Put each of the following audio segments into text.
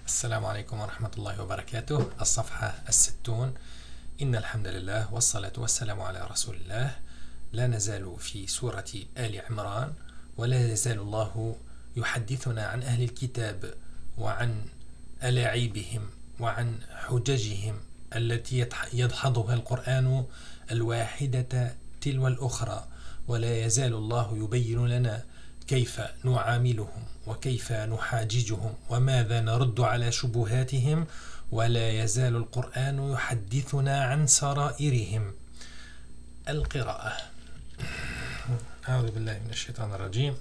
السلام عليكم ورحمة الله وبركاته. الصفحة 60. إن الحمد لله والصلاة والسلام على رسول الله. لا نزال في سورة آل عمران، ولا يزال الله يحدثنا عن أهل الكتاب وعن ألاعيبهم وعن حججهم التي يدحضها القرآن الواحدة تلو الأخرى، ولا يزال الله يبين لنا كيف نعاملهم وكيف نحاججهم وماذا نرد على شبهاتهم، ولا يزال القرآن يحدثنا عن سرائرهم. القراءة. أعوذ بالله من الشيطان الرجيم.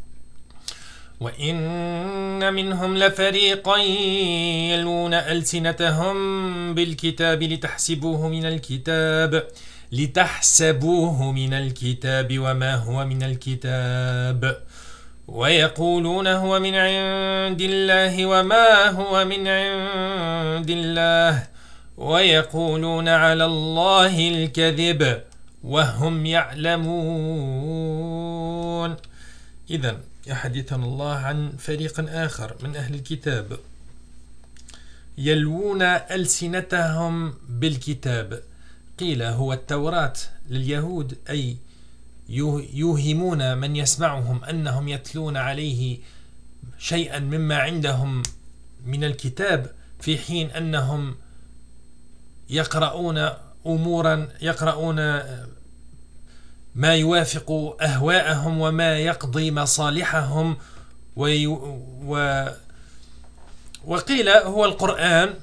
وإن منهم لفريقا يلوون ألسنتهم بالكتاب لتحسبوه من الكتاب وما هو من الكتاب، ويقولون هو من عند الله وما هو من عند الله، ويقولون على الله الكذب وهم يعلمون. إذن يحدثنا الله عن فريق آخر من أهل الكتاب يلوون ألسنتهم بالكتاب. قيل هو التوراة لليهود، أي يوهمون من يسمعهم أنهم يتلون عليه شيئا مما عندهم من الكتاب، في حين أنهم يقرؤون ما يوافق أهواءهم وما يقضي مصالحهم. وقيل هو القرآن،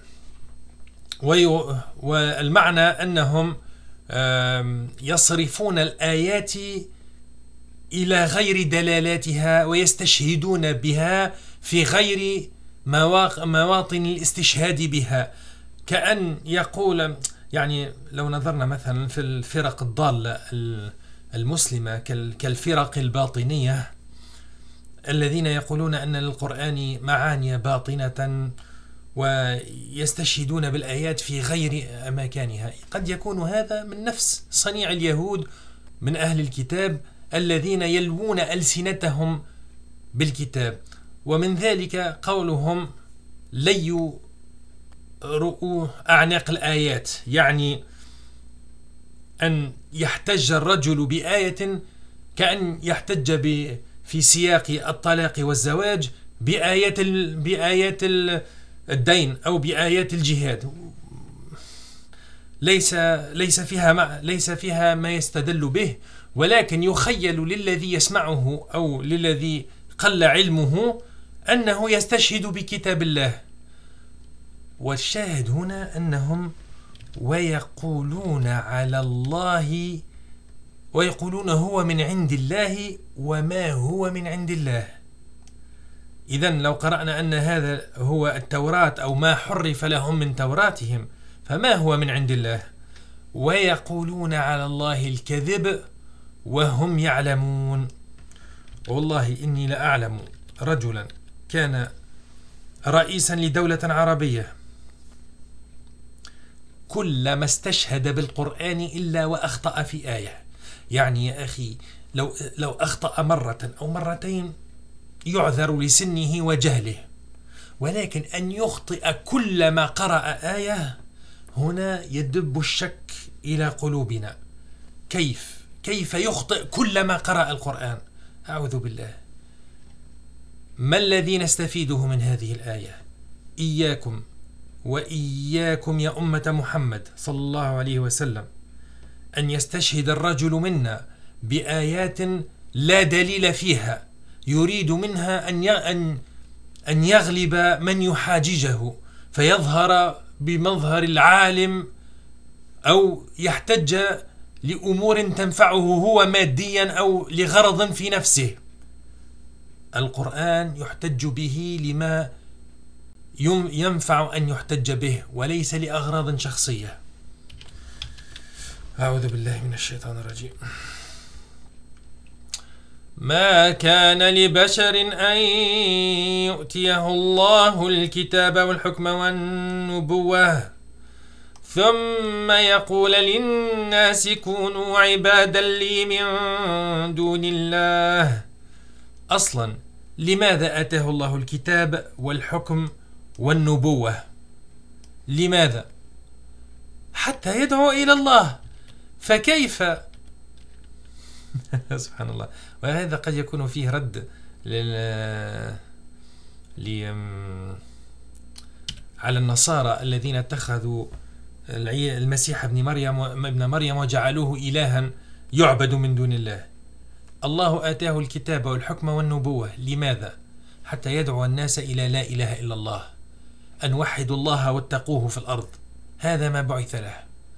والمعنى أنهم يصرفون الآيات إلى غير دلالاتها ويستشهدون بها في غير مواطن الاستشهاد بها، كأن يقول، يعني لو نظرنا مثلا في الفرق الضالة المسلمة كالفرق الباطنية الذين يقولون أن للقرآن معاني باطنة ويستشهدون بالآيات في غير مكانها، قد يكون هذا من نفس صنيع اليهود من أهل الكتاب الذين يلوون ألسنتهم بالكتاب. ومن ذلك قولهم ليوا رؤوا أعناق الآيات، يعني أن يحتج الرجل بآية كأن يحتج في سياق الطلاق والزواج بآيات الدين أو بآيات الجهاد، ليس فيها ما يستدل به، ولكن يخيل للذي يسمعه أو للذي قل علمه أنه يستشهد بكتاب الله. والشاهد هنا أنهم ويقولون على الله، ويقولون هو من عند الله وما هو من عند الله. إذن لو قرأنا أن هذا هو التوراة أو ما حرف لهم من توراتهم، فما هو من عند الله؟ ويقولون على الله الكذب وهم يعلمون. والله إني لأعلم رجلا كان رئيسا لدولة عربية، كلما استشهد بالقرآن إلا وأخطأ في آية. يعني يا أخي لو أخطأ مرة أو مرتين يعذر لسنه وجهله، ولكن أن يخطئ كلما قرأ آية، هنا يدب الشك إلى قلوبنا. كيف يخطئ كلما قرأ القرآن؟ أعوذ بالله. ما الذي نستفيده من هذه الآية؟ إياكم وإياكم يا أمة محمد صلى الله عليه وسلم أن يستشهد الرجل منا بآيات لا دليل فيها، يريد منها أن يغلب من يحاججه فيظهر بمظهر العالم، أو يحتج لأمور تنفعه هو ماديا أو لغرض في نفسه. القرآن يحتج به لما ينفع أن يحتج به، وليس لأغراض شخصية. أعوذ بالله من الشيطان الرجيم. ما كان لبشر أن يؤتيه الله الكتاب والحكم والنبوة ثم يقول للناس كونوا عبادا لي من دون الله. أصلا لماذا آتاه الله الكتاب والحكم والنبوة. لماذا؟ حتى يدعو إلى الله. فكيف سبحان الله. وهذا قد يكون فيه رد على النصارى الذين اتخذوا المسيح ابن مريم وجعلوه إلها يعبد من دون الله. الله آتاه الكتاب والحكم والنبوة. لماذا؟ حتى يدعو الناس إلى لا إله إلا الله، أن وحدوا الله واتقوه في الأرض. هذا ما بعث له.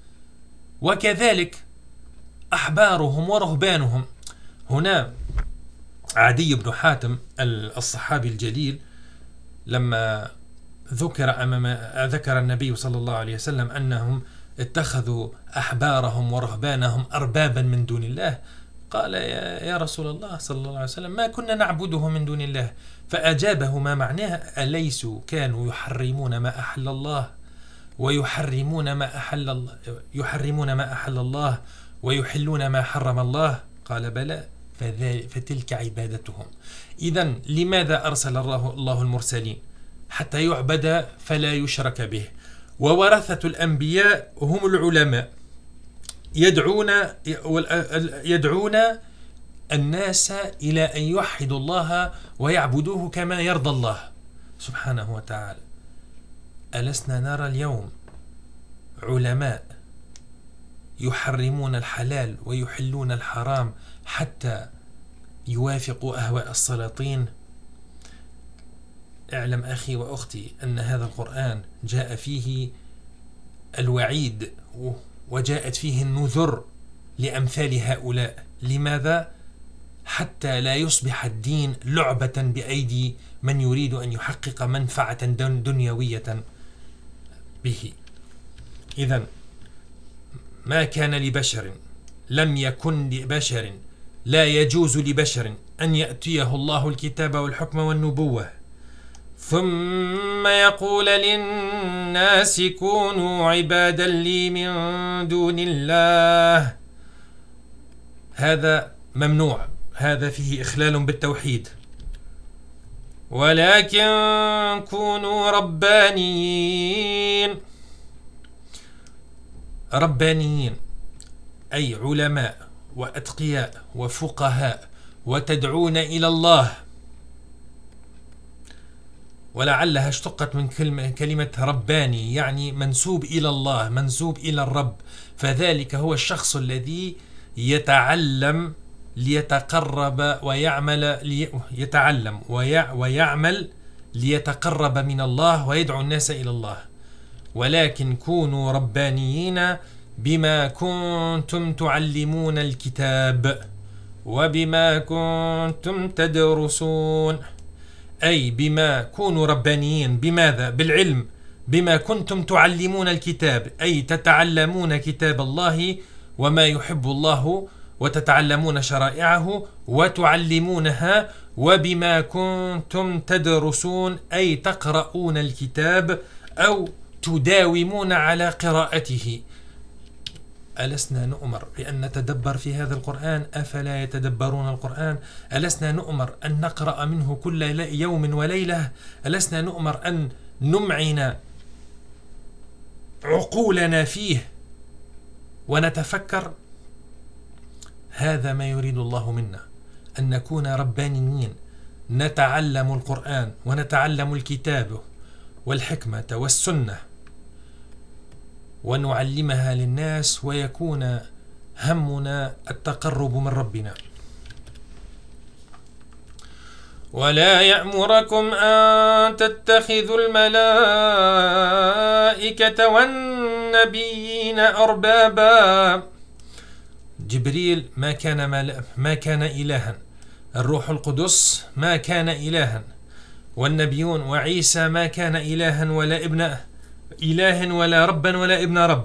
وكذلك أحبارهم ورهبانهم. هنا عدي بن حاتم الصحابي الجليل لما ذكر النبي صلى الله عليه وسلم أنهم اتخذوا أحبارهم ورهبانهم أربابا من دون الله، قال يا رسول الله صلى الله عليه وسلم ما كنا نعبده من دون الله. فأجابه ما معناه: أليسوا كانوا يحرمون ما أحل الله ويحرمون ما أحل الله ويحلون ما حرم الله؟ قال بلى، فتلك عبادتهم. إذن لماذا أرسل الله المرسلين؟ حتى يعبد فلا يشرك به. وورثة الأنبياء هم العلماء، يدعون الناس إلى أن يوحدوا الله ويعبدوه كما يرضى الله سبحانه وتعالى. ألسنا نرى اليوم علماء يحرمون الحلال ويحلون الحرام حتى يوافقوا أهواء السلاطين؟ اعلم أخي وأختي أن هذا القرآن جاء فيه الوعيد وجاءت فيه النذر لأمثال هؤلاء. لماذا؟ حتى لا يصبح الدين لعبة بأيدي من يريد أن يحقق منفعة دنيوية به. إذن ما كان لبشر، لم يكن لبشر، لا يجوز لبشر أن يأتيه الله الكتاب والحكم والنبوة ثم يقول للناس كونوا عبادا لي من دون الله. هذا ممنوع، هذا فيه إخلال بالتوحيد. ولكن كونوا ربانيين. ربانيين أي علماء وأتقياء وفقهاء وتدعون إلى الله. ولعلها اشتقت من كلمة رباني، يعني منسوب إلى الله، منسوب إلى الرب. فذلك هو الشخص الذي يتعلم ليتقرب ويعمل يتعلم ويعمل ليتقرب من الله ويدعو الناس إلى الله. ولكن كونوا ربانيين بما كنتم تعلمون الكتاب وبما كنتم تدرسون. أي بما كونوا ربانيين. بماذا؟ بالعلم. بما كنتم تعلمون الكتاب، أي تتعلمون كتاب الله وما يحب الله وتتعلمون شرائعه وتعلمونها. وبما كنتم تدرسون أي تقرؤون الكتاب أو تداومون على قراءته. ألسنا نؤمر بأن نتدبر في هذا القرآن؟ أفلا يتدبرون القرآن؟ ألسنا نؤمر أن نقرأ منه كل يوم وليلة؟ ألسنا نؤمر أن نمعن عقولنا فيه ونتفكر؟ هذا ما يريد الله منا، أن نكون ربانيين، نتعلم القرآن ونتعلم الكتاب والحكمة والسنة ونعلمها للناس، ويكون همنا التقرب من ربنا. ولا يأمركم أن تتخذوا الملائكة والنبيين أربابا. جبريل ما كان إلها، الروح القدس ما كان إلها، والنبيون وعيسى ما كان إلها ولا ابن إله ولا ربا ولا ابن رب.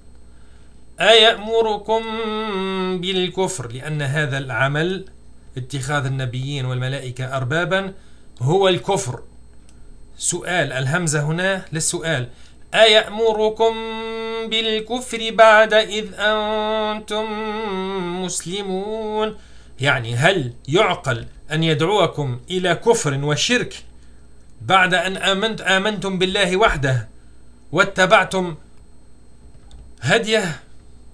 أيأمركم بالكفر؟ لأن هذا العمل اتخاذ النبيين والملائكة أربابا هو الكفر. سؤال، الهمزة هنا للسؤال. أيأمركم بالكفر بعد إذ أنتم مسلمون؟ يعني هل يعقل أن يدعوكم إلى كفر وشرك بعد أن آمنتم بالله وحده واتبعتم هديه،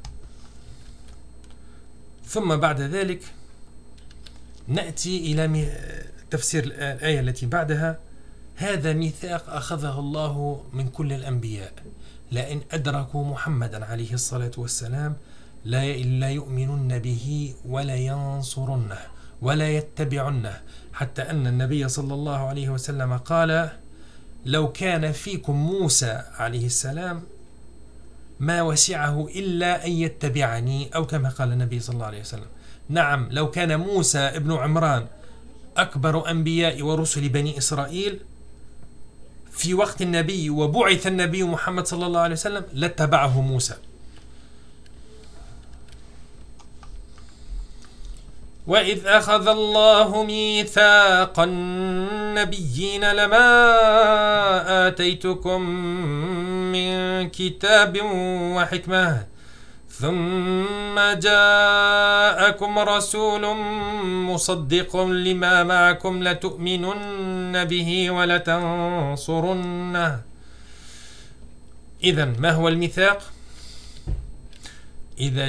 ثم بعد ذلك نأتي إلى تفسير الآية التي بعدها: هذا ميثاق أخذه الله من كل الأنبياء لئن أدركوا محمدا عليه الصلاة والسلام لا يؤمنن به ولا ينصرنه ولا يتبعنه، حتى أن النبي صلى الله عليه وسلم قال: لو كان فيكم موسى عليه السلام ما وسعه إلا أن يتبعني، أو كما قال النبي صلى الله عليه وسلم. نعم، لو كان موسى ابن عمران أكبر أنبياء ورسل بني إسرائيل في وقت النبي وبعث النبي محمد صلى الله عليه وسلم لاتبعه موسى. وإذ أخذ الله ميثاق النبيين لما آتيتكم من كتاب وحكمة ثم جاءكم رسول مصدق لما معكم لتؤمنن به ولتنصرنه. إذن ما هو الميثاق؟ إذا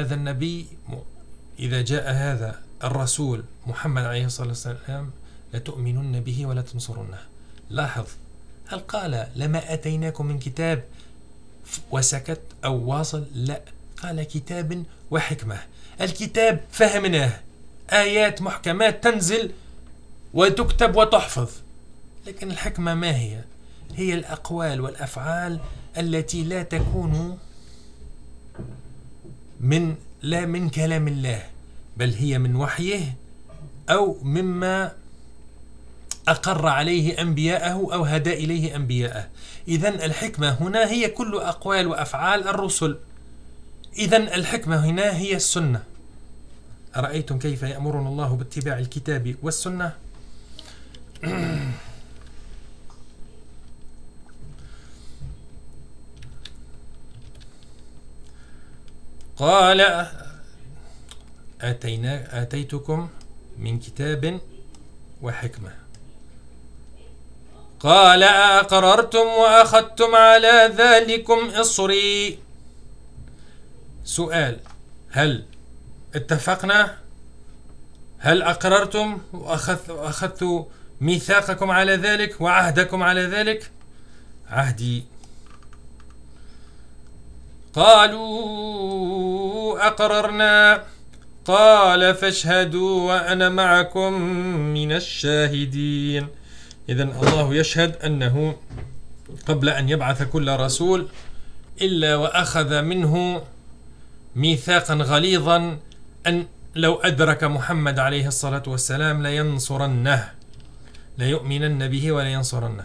جاء هذا الرسول محمد عليه الصلاة والسلام لتؤمنن به ولا تنصرنه. لاحظ، هل قال لما أتيناكم من كتاب وسكت أو واصل؟ لا، قال كتاب وحكمة. الكتاب فهمناه، آيات محكمات تنزل وتكتب وتحفظ. لكن الحكمة ما هي؟ هي الأقوال والأفعال التي لا تكون لا من كلام الله، بل هي من وحيه أو مما أقر عليه أنبياءه أو هدى إليه أنبياءه. إذن الحكمة هنا هي كل أقوال وأفعال الرسل. إذن الحكمة هنا هي السنة. أرأيتم كيف يأمرنا الله باتباع الكتاب والسنة؟ قال آتيتكم من كتاب وحكمة. قال أقررتم وأخذتم على ذلكم إصري. سؤال: هل اتفقنا؟ هل أقررتم وأخذتوا ميثاقكم على ذلك وعهدكم على ذلك؟ عهدي. قالوا أقررنا. قال فاشهدوا وأنا معكم من الشاهدين. إذن الله يشهد أنه قبل أن يبعث كل رسول إلا وأخذ منه ميثاقا غليظا أن لو أدرك محمد عليه الصلاة والسلام لينصرنه، ليؤمنن به ولينصرنه.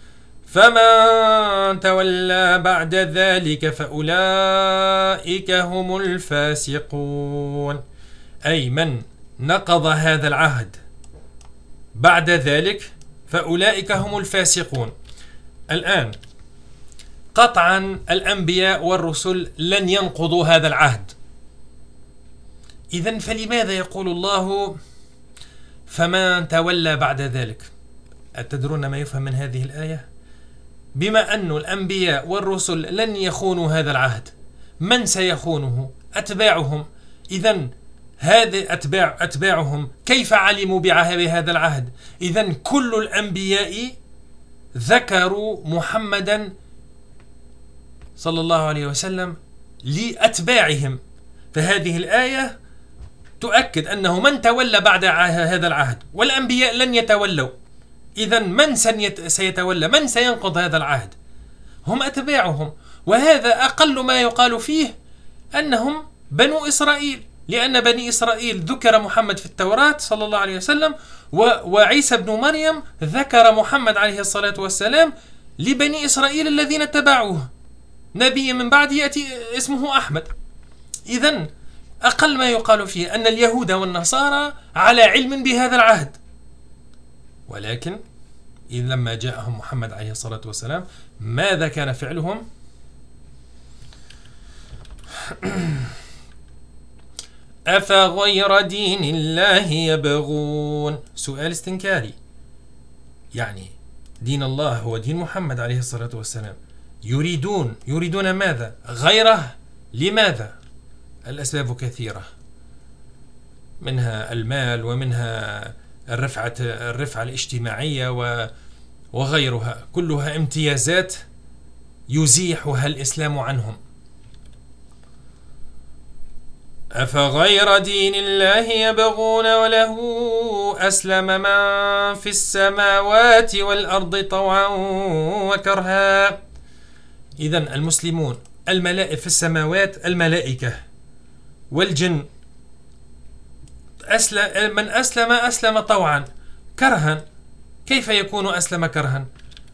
فمن تولى بعد ذلك فأولئك هم الفاسقون. أي من نقض هذا العهد بعد ذلك فأولئك هم الفاسقون. الآن قطعا الأنبياء والرسل لن ينقضوا هذا العهد. إذن فلماذا يقول الله فمن تولى بعد ذلك؟ أتدرون ما يفهم من هذه الآية؟ بما أن الأنبياء والرسل لن يخونوا هذا العهد، من سيخونه؟ أتباعهم. إذن هذه أتباعهم كيف علموا بهذا العهد؟ إذن كل الأنبياء ذكروا محمدا صلى الله عليه وسلم لأتباعهم، فهذه الآية تؤكد أنه من تولى بعد هذا العهد والأنبياء لن يتولوا، إذن من سيتولى؟ من سينقض هذا العهد؟ هم أتباعهم. وهذا أقل ما يقال فيه أنهم بنو إسرائيل، لأن بني إسرائيل ذكر محمد في التوراة صلى الله عليه وسلم، وعيسى بن مريم ذكر محمد عليه الصلاة والسلام لبني إسرائيل الذين اتبعوه. نبي من بعد يأتي اسمه أحمد. إذن أقل ما يقال فيه أن اليهود والنصارى على علم بهذا العهد، ولكن إذ لما جاءهم محمد عليه الصلاة والسلام ماذا كان فعلهم؟ أفغير دين الله يبغون. سؤال استنكاري، يعني دين الله هو دين محمد عليه الصلاة والسلام، يريدون ماذا؟ غيره. لماذا؟ الأسباب كثيرة، منها المال، ومنها الرفعة الاجتماعية وغيرها، كلها امتيازات يزيحها الإسلام عنهم. أفغير دين الله يبغون وله أسلم من في السماوات والأرض طوعا وكرها. إذن المسلمون في السماوات الملائكة والجن، من أسلم طوعا. كرها، كيف يكون أسلم كرها؟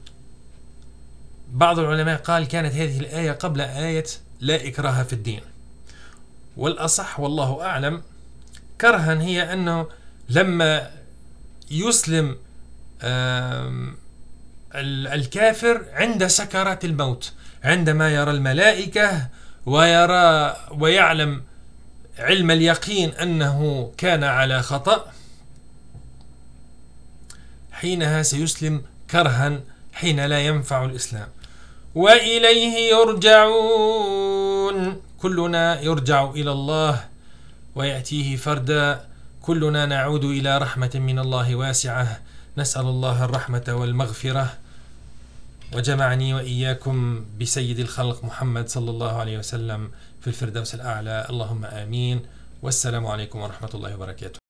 بعض العلماء قال كانت هذه الآية قبل آية لا إكراه في الدين، والأصح والله أعلم كرها هي أنه لما يسلم الكافر عند سكرات الموت، عندما يرى الملائكة ويعلم علم اليقين أنه كان على خطأ، حينها سيسلم كرها، حين لا ينفع الإسلام. وإليه يرجعون، كلنا يرجع إلى الله ويأتيه فردا، كلنا نعود إلى رحمة من الله واسعة. نسأل الله الرحمة والمغفرة، وجمعني وإياكم بسيد الخلق محمد صلى الله عليه وسلم في الفردوس الأعلى، اللهم آمين. والسلام عليكم ورحمة الله وبركاته.